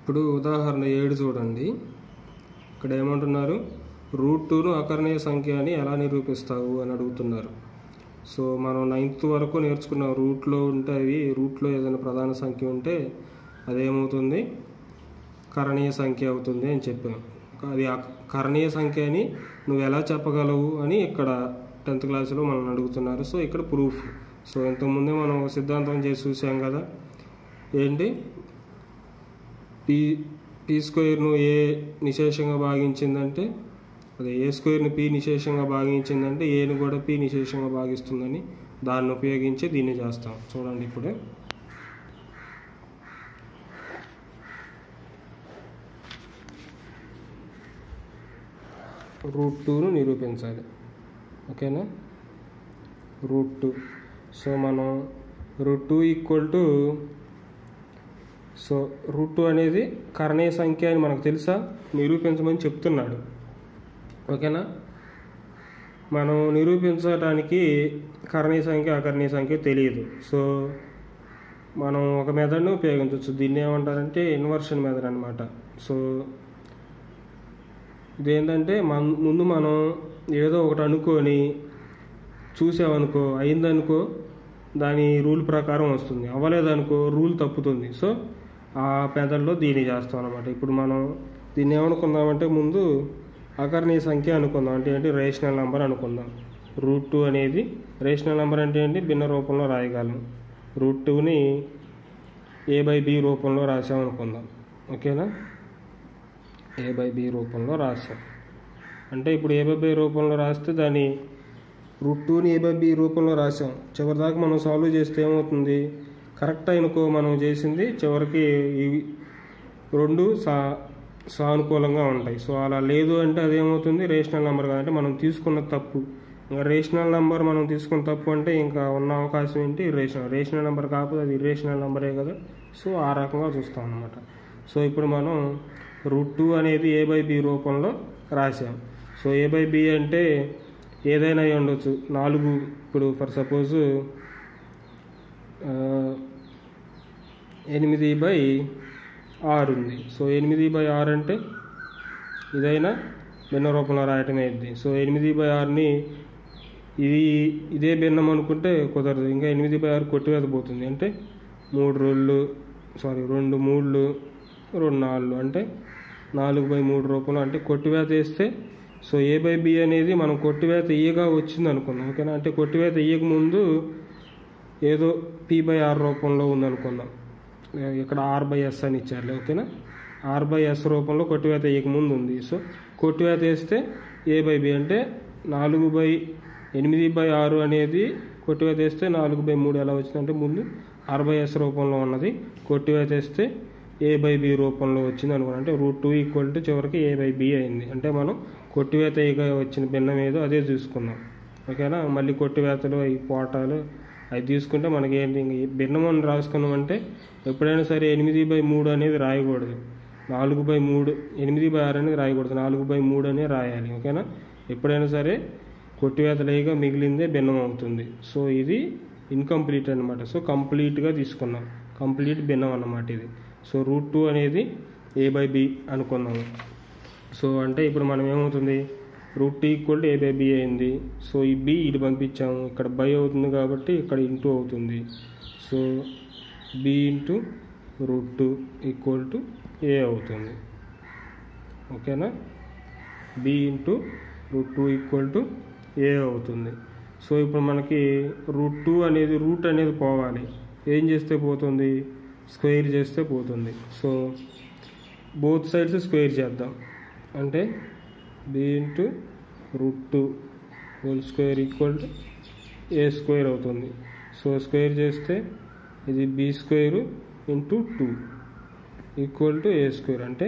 ఇప్పుడు ఉదాహరణ 7 చూడండి. ఇక్కడ ఏమంటున్నారు, √2ను అకర్ణీయ సంఖ్య అని ఎలా నిరూపిస్తావు అని అడుగుతున్నారు. సో మనం 9th వరకు నేర్చుకున్నాం. రూట్లో ఉంటే రూట్లో ఏదైనా ప్రధాన సంఖ్య ఉంటే అదేమవుతుంది, కరణీయ సంఖ్య అవుతుంది అని చెప్పాం. అది కరణీయ సంఖ్య అని నువ్వు ఎలా చెప్పగలవు అని ఇక్కడ 10th క్లాస్లో మనం అడుగుతున్నారు. సో ఇక్కడ ప్రూఫ్. సో ఇంతకుముందే మనం సిద్ధాంతం చేసి చూసాం కదా, ఏంటి పీ స్క్వేర్ను ఏ నిశేషంగా భాగించిందంటే, అదే ఏ స్క్వేర్ను పీ నిశేషంగా భాగించిందంటే ఏను కూడా పీ నిశేషంగా భాగిస్తుందని దాన్ని ఉపయోగించి దీన్ని చేస్తాం. చూడండి, ఇప్పుడు √2ను నిరూపించాలి. ఓకేనా, √2. సో మనం √2 సో √2 అనేది కరణీయ సంఖ్య అని మనకు తెలుసా, నిరూపించమని చెప్తున్నాడు. ఓకేనా, మనం నిరూపించడానికి కరణీయ సంఖ్య అకరణీయ సంఖ్య తెలియదు. సో మనం ఒక మెథడ్ను ఉపయోగించవచ్చు. దీన్ని ఏమంటారంటే ఇన్వర్షన్ మెథడ్ అనమాట. సో ఇదేంటంటే ముందు మనం ఏదో ఒకటి అనుకొని చూసామనుకో, అయిందనుకో దాని రూల్ ప్రకారం వస్తుంది, అవ్వలేదనుకో రూల్ తప్పుతుంది. సో ఆ మెథడ్లో దీన్ని చేస్తాం అనమాట. ఇప్పుడు మనం దీన్ని ఏమనుకుందామంటే, ముందు అకర్ణీయ సంఖ్య అనుకుందాం. అంటే ఏంటి, రేషనల్ నెంబర్ అనుకుందాం. √2 అనేది రేషనల్ నెంబర్ అంటే ఏంటి, భిన్న రూపంలో రాయగలం. √2ని a/b రూపంలో రాసామనుకుందాం. ఓకేనా, a/b రూపంలో రాసాం. అంటే ఇప్పుడు a/b రూపంలో రాస్తే దాన్ని √2ని a/b రూపంలో రాసాం. చివరిదాకా మనం సాల్వ్ చేస్తే ఏమవుతుంది, కరెక్ట్ అయినకో మనం చేసింది చివరికి ఇవి రెండు సానుకూలంగా ఉంటాయి. సో అలా లేదు అంటే అదేమవుతుంది, రేషనల్ నెంబర్ కాదంటే మనం తీసుకున్న తప్పు. ఇంకా రేషనల్ నెంబర్ మనం తీసుకున్న తప్పు అంటే ఇంకా ఉన్న అవకాశం ఏంటి, రేషనల్ నెంబర్ కాకపోతే అది ఇర్రేషనల్ నెంబరే కదా. సో ఆ రకంగా చూస్తాం అన్నమాట. సో ఇప్పుడు మనం √2 అనేది a/b రూపంలో రాసాం. సో a/b అంటే ఏదైనా అయి ఉండొచ్చు. 4, ఇప్పుడు ఫర్ సపోజ్ 8/6 ఉంది. సో 8/6 అంటే ఇదైనా భిన్న రూపంలో రాయటమే అయింది. సో 8/6ని ఇదే భిన్నం అనుకుంటే కుదరదు. ఇంకా 8/6 కొట్టివేత పోతుంది. అంటే 2 3 2 4 అంటే 4/3 రూపంలో, అంటే కొట్టివేత వేస్తే. సో a/b అనేది మనం కొట్టివేత ఇయ్యగా వచ్చింది అనుకుందాం. ఓకేనా, అంటే కొట్టివేత ఇయ్యక ముందు ఏదో p/r రూపంలో ఉందనుకుందాం. ఇక్కడ r/s అని ఇచ్చారులే. ఓకేనా, r/s రూపంలో కొట్టివేత ఇయ్యక ముందు ఉంది. సో కొట్టివేత వేస్తే a/b అంటే 8/6 అనేది కొట్టివేత వేస్తే 4/3 ఎలా వచ్చిందంటే ముందు r/s రూపంలో ఉన్నది, కొట్టివేత వేస్తే a/b రూపంలో వచ్చింది అనుకున్నాం. అంటే √2 చివరికి a/b అయింది. అంటే మనం కొట్టివేతగా వచ్చిన భిన్నం ఏదో అదే చూసుకున్నాం. ఓకేనా, మళ్ళీ కొట్టివేతలు అవి పోటాలు అవి తీసుకుంటే మనకి ఏంటి, భిన్నం అని రాసుకున్నామంటే ఎప్పుడైనా సరే 8/3 అనేది రాయకూడదు, 4/3 8/6 అనేది రాయకూడదు, 4/3 అనే రాయాలి. ఓకేనా, ఎప్పుడైనా సరే కొట్టివేతలేగా మిగిలిందే భిన్నం అవుతుంది. సో ఇది ఇన్కంప్లీట్ అనమాట. సో కంప్లీట్గా తీసుకున్నాం, కంప్లీట్ భిన్నం అన్నమాట ఇది. సో √2 అనేది a/b అనుకున్నాము. సో అంటే ఇప్పుడు మనం ఏమవుతుంది, √2 a/b అయింది. సో ఈ b ఇటు పంపించాము, ఇక్కడ బై అవుతుంది కాబట్టి ఇక్కడ ఇంటూ అవుతుంది. సో b × √2 a అవుతుంది. ఓకేనా, b × √2 a అవుతుంది. సో ఇప్పుడు మనకి √2 అనేది రూట్ అనేది పోవాలి. ఏం చేస్తే పోతుంది, స్క్వేర్ చేస్తే పోతుంది. సో బోత్ సైడ్స్ స్క్వేర్ చేద్దాం. అంటే b × √2² a² అవుతుంది. సో స్క్వేర్ చేస్తే ఇది b² × 2 a² అంటే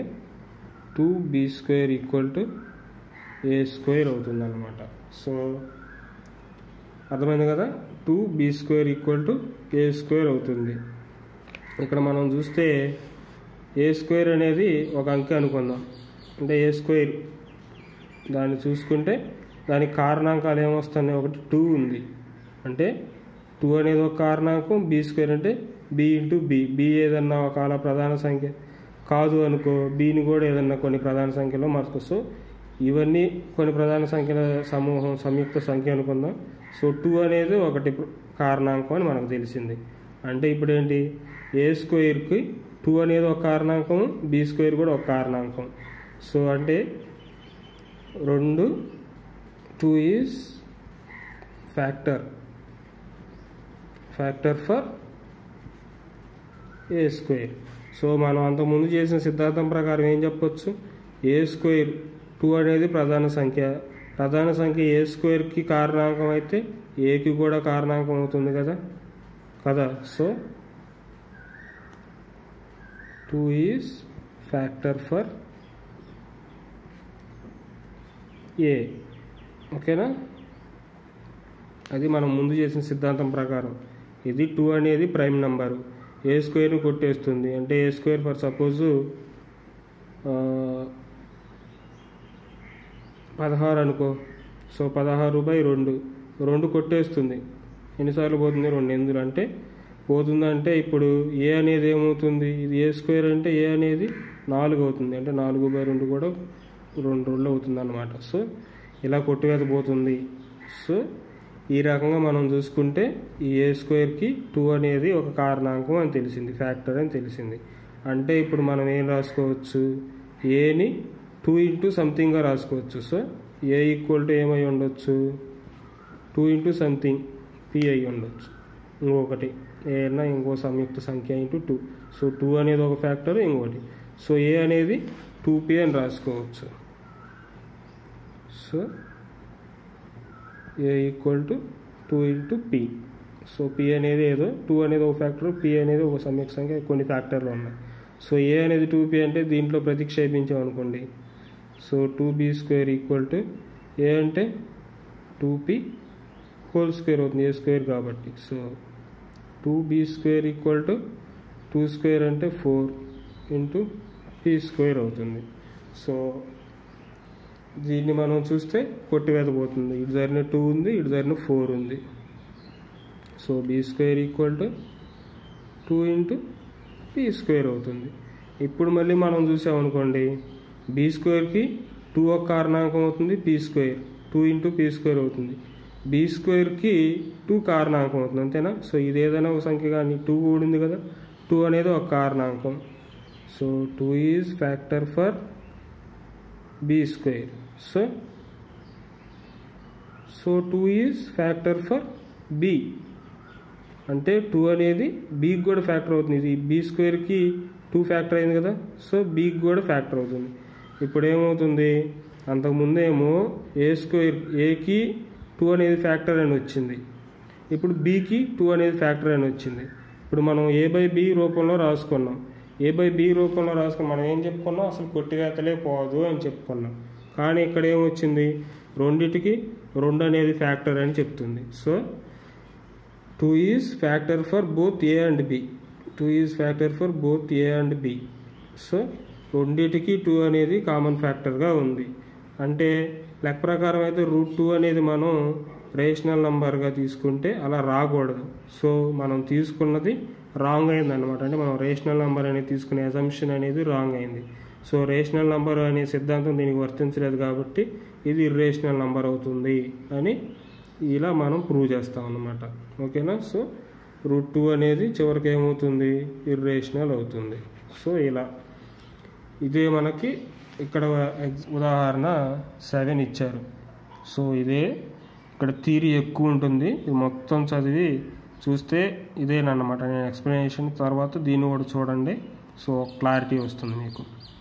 2b² a² అవుతుంది అన్నమాట. సో అర్థమైంది కదా, 2b² a² అవుతుంది. ఇక్కడ మనం చూస్తే a² అనేది ఒక అంకె అనుకుందాం. అంటే a² దాన్ని చూసుకుంటే దానికి కారణాంకాలు ఏమొస్తున్నాయి, ఒకటి 2 ఉంది. అంటే 2 అనేది ఒక కారణాంకం, b² అంటే b × b. b ఏదన్నా ఒక ప్రధాన సంఖ్య కాదు అనుకో బీని కూడా ఏదన్నా కొన్ని ప్రధాన సంఖ్యలో మార్చుకో. సో ఇవన్నీ కొన్ని ప్రధాన సంఖ్యల సమూహం సంయుక్త సంఖ్య అనుకుందాం. సో 2 అనేది ఒకటి కారణాంకం అని మనకు తెలిసింది. అంటే ఇప్పుడు ఏంటి, ఏ స్క్వేర్కి 2 అనేది ఒక కారణాంకం, బి స్క్వేర్ కూడా ఒక కారణాంకం. సో అంటే 2 is factor for a square. So మనం అంతకుముందు చేసిన సిద్ధాంతం ప్రకారం ఏం చెప్పొచ్చు, ఏ స్క్వేర్ 2 అనేది ప్రధాన సంఖ్య ఏ స్క్వేర్కి కారణాంకం అయితే ఏకి కూడా కారణాంకం అవుతుంది కదా. So 2 is factor for a. ఓకేనా, అది మనం ముందు చేసిన సిద్ధాంతం ప్రకారం. ఇది 2 అనేది ప్రైమ్ నెంబరు, ఏ స్క్వేర్ని కొట్టేస్తుంది. అంటే ఏ స్క్వేర్ ఫర్ సపోజు 16 అనుకో. సో 16/2 కొట్టేస్తుంది. ఎన్నిసార్లు పోతుంది, 2. ఎందుకంటే పోతుందంటే ఇప్పుడు ఏ అనేది ఏమవుతుంది, ఇది ఏ స్క్వేర్ అంటే ఏ అనేది 4 అవుతుంది. అంటే 4/2 కూడా 2 అవుతుంది అన్నమాట. సో ఇలా కొట్టివేత పోతుంది. సో ఈ రకంగా మనం చూసుకుంటే ఈ ఏ స్క్వేర్కి 2 అనేది ఒక కారణాంకం అని తెలిసింది, ఫ్యాక్టర్ అని తెలిసింది. అంటే ఇప్పుడు మనం ఏం రాసుకోవచ్చు, ఏని 2 ఇంటూ సంథింగ్గా రాసుకోవచ్చు. సో ఏ ఈక్వల్ టు ఏమై ఉండొచ్చు, 2 ఇంటూ సంథింగ్ పి అయి ఉండొచ్చు. ఇంకొకటి ఏదైనా ఇంకో సంయుక్త సంఖ్య ఇంటూ 2. సో 2 అనేది ఒక ఫ్యాక్టర్, ఇంకోటి. సో ఏ అనేది 2p అని రాసుకోవచ్చు. So a equal to 2 into p. So p అనేది ఏదో, 2 అనేది ఒక ఫ్యాక్టర్, పి అనేది ఒక సంయుక్త సంఖ్య, కొన్ని ఫ్యాక్టర్లు ఉన్నాయి. సో ఏ అనేది 2p అంటే దీంట్లో ప్రతిక్షేపించామనుకోండి. So 2b² equal to a అంటే 2p హోల్ స్క్వేర్ అవుతుంది, ఏ స్క్వేర్ కాబట్టి. సో 2b² ఈక్వల్ టు 2² అంటే 4 ఇంటూ p² అవుతుంది. సో దీన్ని మనం చూస్తే కొట్టివేత పోతుంది. ఇటు జరిగిన 2 ఉంది, ఇటు జరిగిన 4 ఉంది. So b² equal to 2 into p² అవుతుంది. ఇప్పుడు మళ్ళీ మనం చూసామనుకోండి, b²కి 2 ఒక కారణాంకం అవుతుంది, p² 2 ఇంటూ p² అవుతుంది. b²కి 2 కారణాంకం అవుతుంది, అంతేనా. సో ఇది ఏదైనా ఒక సంఖ్య కానీ 2 కూడింది కదా, 2 అనేది ఒక కారణాంకం. So 2 is factor for b². So 2 is factor for b. అంటే 2 అనేది bకి కూడా ఫ్యాక్టర్ అవుతుంది. ఇది b²కి 2 ఫ్యాక్టర్ అయింది కదా, సో bకి కూడా ఫ్యాక్టర్ అవుతుంది. ఇప్పుడు ఏమవుతుంది, అంతకుముందేమో ఏకి 2 అనేది ఫ్యాక్టర్ అని వచ్చింది, ఇప్పుడు bకి 2 అనేది ఫ్యాక్టర్ అని వచ్చింది. ఇప్పుడు మనం a/b రూపంలో రాసుకున్నాం. a/b రూపంలో రాసుకుని మనం ఏం చెప్పుకున్నాం, అసలు కొట్టివేతలే పోదు అని చెప్పుకున్నాం. కానీ ఇక్కడ ఏమొచ్చింది, రెండిటికి 2 అనేది ఫ్యాక్టర్ అని చెప్తుంది. So 2 is factor for both a and b. 2 is factor for both a and b. So రెండిటికి 2 అనేది కామన్ ఫ్యాక్టర్గా ఉంది. అంటే లెక్క ప్రకారం అయితే √2 అనేది మనం రేషనల్ నంబర్గా తీసుకుంటే అలా రాకూడదు. సో మనం తీసుకున్నది రాంగ్ అయింది అనమాట. అంటే మనం రేషనల్ నెంబర్ అనేది తీసుకునే అజంప్షన్ అనేది రాంగ్ అయింది. సో రేషనల్ నెంబర్ అనే సిద్ధాంతం దీనికి వర్తించలేదు కాబట్టి ఇది ఇర్రేషనల్ నెంబర్ అవుతుంది అని ఇలా మనం ప్రూవ్ చేస్తాం అన్నమాట. ఓకేనా. సో √2 అనేది చివరికి ఏమవుతుంది, ఇర్రేషనల్ అవుతుంది. సో ఇలా ఇదే మనకి ఇక్కడ ఉదాహరణ 7 ఇచ్చారు. సో ఇదే ఇక్కడ థియరీ ఎక్కువ ఉంటుంది, ఇది మొత్తం చదివి చూస్తే ఇదేనమాట. నేను ఎక్స్ప్లెనేషన్ తర్వాత దీన్ని కూడా చూడండి. సో క్లారిటీ వస్తుంది మీకు.